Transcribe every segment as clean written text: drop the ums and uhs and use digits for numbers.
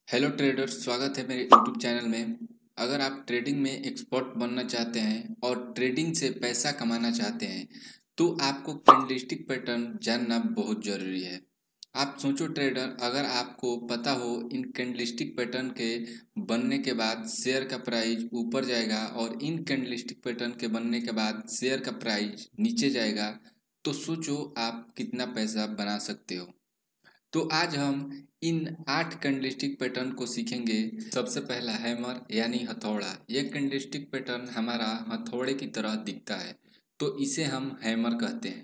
Hello traders, स्वागत है मेरे यूट्यूब चैनल में। अगर आप ट्रेडिंग में एक्सपर्ट बनना चाहते हैं और ट्रेडिंग से पैसा कमाना चाहते हैं तो आपको कैंडलस्टिक पैटर्न जानना बहुत ज़रूरी है। आप सोचो ट्रेडर, अगर आपको पता हो इन कैंडलस्टिक पैटर्न के बनने के बाद शेयर का प्राइस ऊपर जाएगा और इन कैंडलस्टिक पैटर्न के बनने के बाद शेयर का प्राइस नीचे जाएगा, तो सोचो आप कितना पैसा बना सकते हो। तो आज हम इन 8 कैंडलस्टिक पैटर्न को सीखेंगे। सबसे पहला हैमर यानी हथौड़ा। यह कैंडलस्टिक पैटर्न हमारा हथौड़े की तरह दिखता है, तो इसे हम हैमर कहते हैं।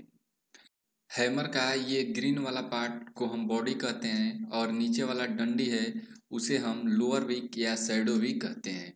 हैमर का ये ग्रीन वाला पार्ट को हम बॉडी कहते हैं और नीचे वाला डंडी है उसे हम लोअर विक या शैडो विक कहते हैं,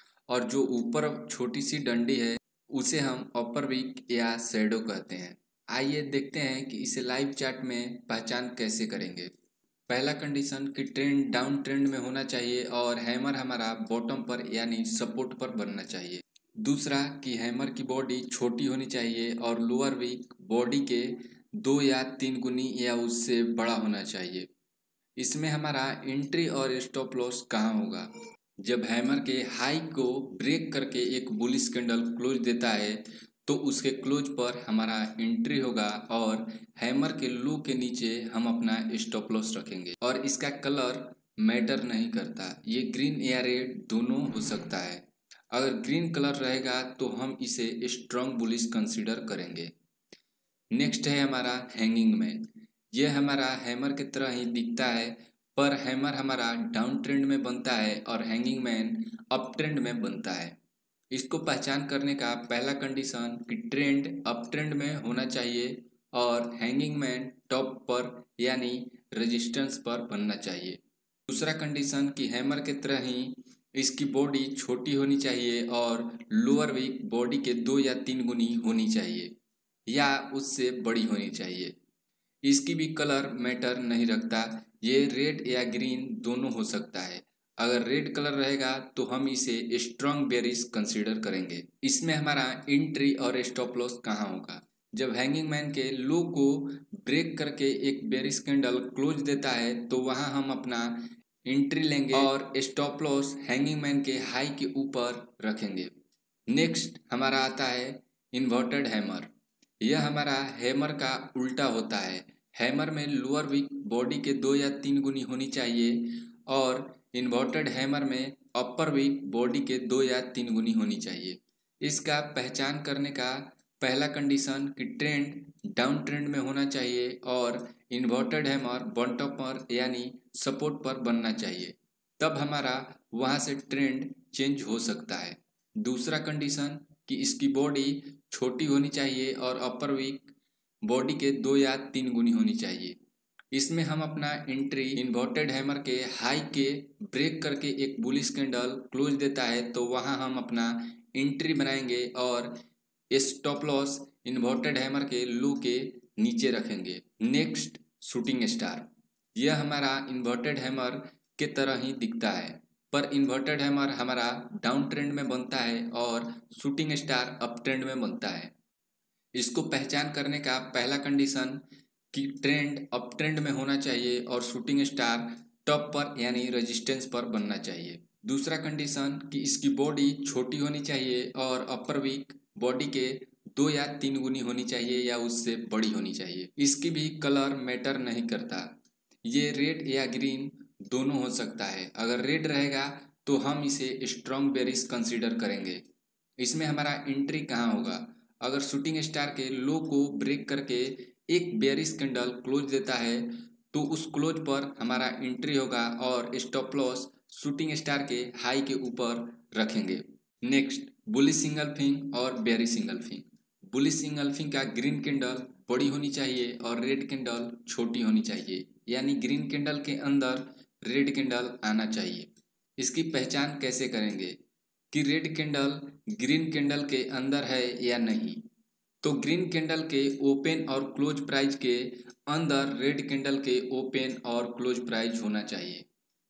और जो ऊपर छोटी सी डंडी है उसे हम अपर विक या शैडो कहते हैं। आइए देखते हैं कि इसे लाइव चार्ट में पहचान कैसे करेंगे। पहला कंडीशन कि ट्रेंड डाउन ट्रेंड में होना चाहिए और हैमर हमारा बॉटम पर यानी सपोर्ट पर बनना चाहिए। दूसरा कि हैमर की बॉडी छोटी होनी चाहिए और लोअर विक बॉडी के 2 या 3 गुनी या उससे बड़ा होना चाहिए। इसमें हमारा एंट्री और स्टॉप लॉस कहाँ होगा? जब हैमर के हाई को ब्रेक करके एक बुलिश कैंडल क्लोज देता है तो उसके क्लोज पर हमारा एंट्री होगा और हैमर के लो के नीचे हम अपना स्टॉप लॉस रखेंगे। और इसका कलर मैटर नहीं करता, ये ग्रीन या रेड दोनों हो सकता है। अगर ग्रीन कलर रहेगा तो हम इसे स्ट्रॉन्ग बुलिश कंसीडर करेंगे। नेक्स्ट है हमारा हैंगिंग मैन। यह हमारा हैमर की तरह ही दिखता है, पर हैमर हमारा डाउन ट्रेंड में बनता है और हैंगिंग मैन अप ट्रेंड में बनता है। इसको पहचान करने का पहला कंडीशन कि ट्रेंड अप ट्रेंड में होना चाहिए और हैंगिंग मैन टॉप पर यानी रेजिस्टेंस पर बनना चाहिए। दूसरा कंडीशन कि हैमर की तरह ही इसकी बॉडी छोटी होनी चाहिए और लोअर विक बॉडी के 2 या 3 गुनी होनी चाहिए या उससे बड़ी होनी चाहिए। इसकी भी कलर मैटर नहीं रखता, ये रेड या ग्रीन दोनों हो सकता है। अगर रेड कलर रहेगा तो हम इसे स्ट्रॉन्ग बेरिश कंसीडर करेंगे। इसमें हमारा एंट्री और स्टॉप लॉस कहाँ होगा? जब हैंगिंग मैन के लो को ब्रेक करके एक बेरिश कैंडल क्लोज देता है तो वहां हम अपना एंट्री लेंगे और स्टॉप लॉस हैंगिंग मैन के हाई के ऊपर रखेंगे। नेक्स्ट हमारा आता है इन्वर्टेड हैमर। यह हमारा हैमर का उल्टा होता है। हैमर में लोअर विक बॉडी के 2 या 3 गुनी होनी चाहिए और इन्वर्टेड हैमर में अपर विक बॉडी के 2 या 3 गुनी होनी चाहिए। इसका पहचान करने का पहला कंडीशन कि ट्रेंड डाउन ट्रेंड में होना चाहिए और इन्वर्टेड हैमर बॉटम पर यानी सपोर्ट पर बनना चाहिए, तब हमारा वहां से ट्रेंड चेंज हो सकता है। दूसरा कंडीशन कि इसकी बॉडी छोटी होनी चाहिए और अपर विक बॉडी के 2 या 3 गुनी होनी चाहिए। इसमें हम अपना एंट्री इन्वर्टेड हैमर के हाई के ब्रेक करके एक बुलिश कैंडल क्लोज देता है तो वहां हम अपना एंट्री बनाएंगे और स्टॉप लॉस इन्वर्टेड हैमर के लो के नीचे रखेंगे। Next shooting star. यह हमारा इन्वर्टेड हैमर के तरह ही दिखता है, पर इन्वर्टेड हैमर हमारा डाउन ट्रेंड में बनता है और शूटिंग स्टार अप ट्रेंड में बनता है। इसको पहचान करने का पहला कंडीशन कि ट्रेंड अप ट्रेंड में होना चाहिए और शूटिंग स्टार टॉप पर यानी रेजिस्टेंस पर बनना चाहिए। दूसरा कंडीशन कि इसकी बॉडी छोटी होनी चाहिए और अपर विक बॉडी के 2 या 3 गुनी होनी चाहिए या उससे बड़ी होनी चाहिए। इसकी भी कलर मैटर नहीं करता, ये रेड या ग्रीन दोनों हो सकता है। अगर रेड रहेगा तो हम इसे स्ट्रॉन्ग बेरिश कंसीडर करेंगे। इसमें हमारा एंट्री कहाँ होगा? अगर शूटिंग स्टार के लो को ब्रेक करके एक बेरिश कैंडल क्लोज देता है तो उस क्लोज पर हमारा एंट्री होगा और स्टॉप लॉस शूटिंग स्टार के हाई के ऊपर रखेंगे। नेक्स्ट बुलिश सिंगल फिंग और bearish engulfing. Bullish engulfing का ग्रीन कैंडल बड़ी होनी चाहिए और रेड कैंडल छोटी होनी चाहिए, यानी ग्रीन कैंडल के अंदर रेड कैंडल आना चाहिए। इसकी पहचान कैसे करेंगे कि रेड कैंडल ग्रीन कैंडल के अंदर है या नहीं? तो ग्रीन कैंडल के ओपन और क्लोज प्राइस के अंदर रेड कैंडल के ओपन और क्लोज प्राइस होना चाहिए।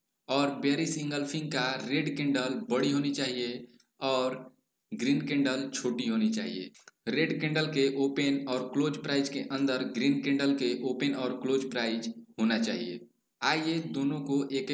और बेरिश इंगल्फिंग का रेड कैंडल बड़ी होनी चाहिए और ग्रीन कैंडल छोटी होनी चाहिए। रेड कैंडल के ओपन और क्लोज प्राइस के अंदर ग्रीन कैंडल के ओपन और क्लोज प्राइस होना चाहिए। आइए दोनों को एक एक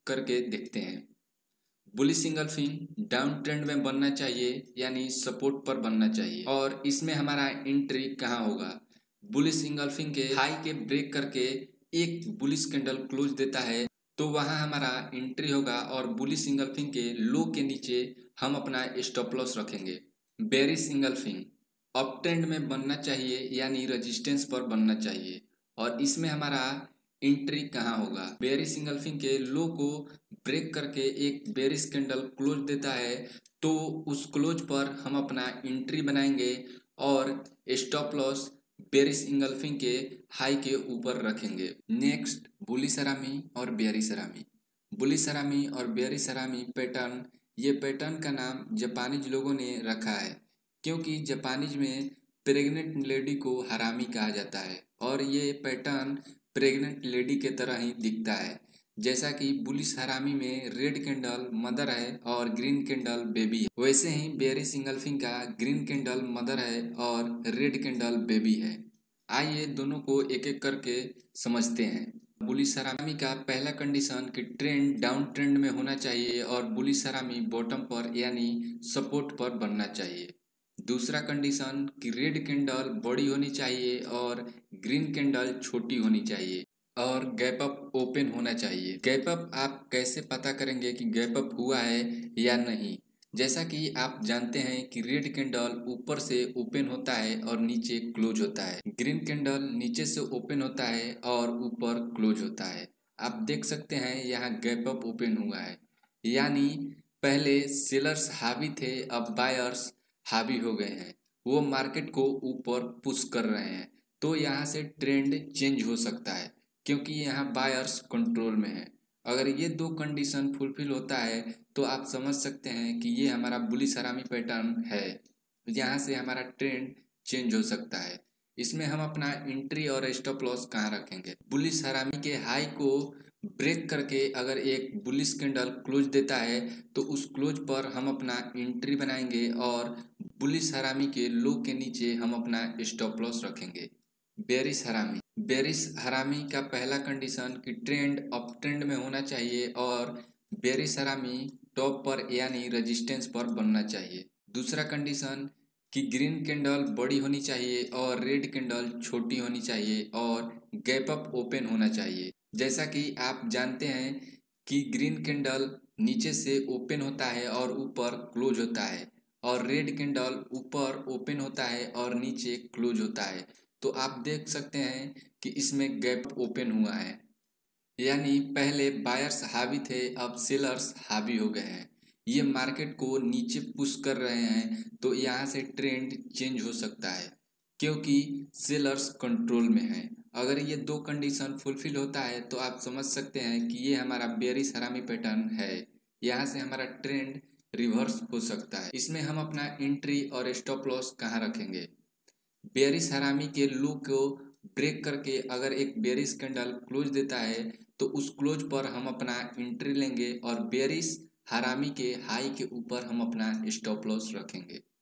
करके देखते हैं। बुलिश इंगल्फिंग डाउन ट्रेंड में बनना चाहिए, यानी सपोर्ट पर बनना चाहिए। और इसमें हमारा एंट्री कहाँ होगा? बुलिश इंगल्फिंग के हाई के ब्रेक करके एक बुलिश कैंडल क्लोज देता है तो वहां हमारा एंट्री होगा, और बुलिश इंगल्फिंग के लो के नीचे हम अपना स्टॉप लॉस रखेंगे। बेरिश इंगल्फिंग अप ट्रेंड में बनना चाहिए, यानी रेजिस्टेंस पर बनना चाहिए। और इसमें हमारा एंट्री कहाँ होगा? बेरिश इंगल्फिंग के लो को ब्रेक करके एक बेरिश कैंडल क्लोज देता है तो उस क्लोज पर हम अपना एंट्री बनाएंगे और स्टॉप लॉस बेरिश इंगल्फिंग के हाई के ऊपर रखेंगे। नेक्स्ट बुलिश हरामी और बेरिश हरामी। बुलिश हरामी और बेरिश हरामी पैटर्न, ये पैटर्न का नाम जापानीज लोगों ने रखा है क्योंकि जापानीज में प्रेग्नेंट लेडी को हरामी कहा जाता है और ये पैटर्न प्रेग्नेंट लेडी के तरह ही दिखता है। जैसा कि बुलिश हरामी में रेड कैंडल मदर है और ग्रीन कैंडल बेबी है, वैसे ही बेरिश इंगल्फिंग का ग्रीन कैंडल मदर है और रेड कैंडल बेबी है। आइए दोनों को एक एक करके समझते हैं। बुलिश हरामी का पहला कंडीशन कि ट्रेंड डाउन ट्रेंड में होना चाहिए और बुलिश हरामी बॉटम पर यानी सपोर्ट पर बनना चाहिए। दूसरा कंडीशन कि रेड कैंडल बड़ी होनी चाहिए और ग्रीन कैंडल छोटी होनी चाहिए और गैप अप ओपन होना चाहिए। गैप अप आप कैसे पता करेंगे कि गैप अप हुआ है या नहीं? जैसा कि आप जानते हैं कि रेड कैंडल ऊपर से ओपन होता है और नीचे क्लोज होता है, ग्रीन कैंडल नीचे से ओपन होता है और ऊपर क्लोज होता है। आप देख सकते हैं यहाँ गैप अप ओपन हुआ है, यानी पहले सेलर्स हावी थे, अब बायर्स हावी हो गए हैं, वो मार्केट को ऊपर पुश कर रहे हैं। तो यहाँ से ट्रेंड चेंज हो सकता है क्योंकि यहाँ बायर्स कंट्रोल में है। अगर ये दो कंडीशन फुलफिल होता है तो आप समझ सकते हैं कि ये हमारा बुलिश हरामी पैटर्न है। यहाँ से हमारा ट्रेंड चेंज हो सकता है। इसमें हम अपना एंट्री और स्टॉप लॉस कहाँ रखेंगे? बुलिश हरामी के हाई को ब्रेक करके अगर एक बुलिश कैंडल क्लोज देता है तो उस क्लोज पर हम अपना एंट्री बनाएंगे और बुलिश हरामी के लो के नीचे हम अपना स्टॉप लॉस रखेंगे। Bearish harami. बेरिश हरामी का पहला कंडीशन कि ट्रेंड अप ट्रेंड में होना चाहिए और बेरिश हरामी टॉप पर यानी रेजिस्टेंस पर बनना चाहिए। दूसरा कंडीशन कि ग्रीन कैंडल बड़ी होनी चाहिए और रेड कैंडल छोटी होनी चाहिए और गैप अप ओपन होना चाहिए। जैसा कि आप जानते हैं कि ग्रीन कैंडल नीचे से ओपन होता है और ऊपर क्लोज होता है और रेड कैंडल ऊपर ओपन होता है और नीचे क्लोज होता है। तो आप देख सकते हैं कि इसमें गैप ओपन हुआ है, यानी पहले बायर्स हावी थे, अब सेलर्स हावी हो गए हैं। ये मार्केट को नीचे पुश कर रहे हैं तो यहाँ से ट्रेंड चेंज हो सकता है क्योंकि सेलर्स कंट्रोल में हैं। अगर ये दो कंडीशन फुलफिल होता है तो आप समझ सकते हैं कि ये हमारा बेरिश हरामी पैटर्न है। यहाँ से हमारा ट्रेंड रिवर्स हो सकता है। इसमें हम अपना एंट्री और स्टॉप लॉस कहाँ रखेंगे? बेरिश हरामी के लो को ब्रेक करके अगर एक बेरिश कैंडल क्लोज देता है तो उस क्लोज पर हम अपना एंट्री लेंगे और बेरिश हरामी के हाई के ऊपर हम अपना स्टॉप लॉस रखेंगे।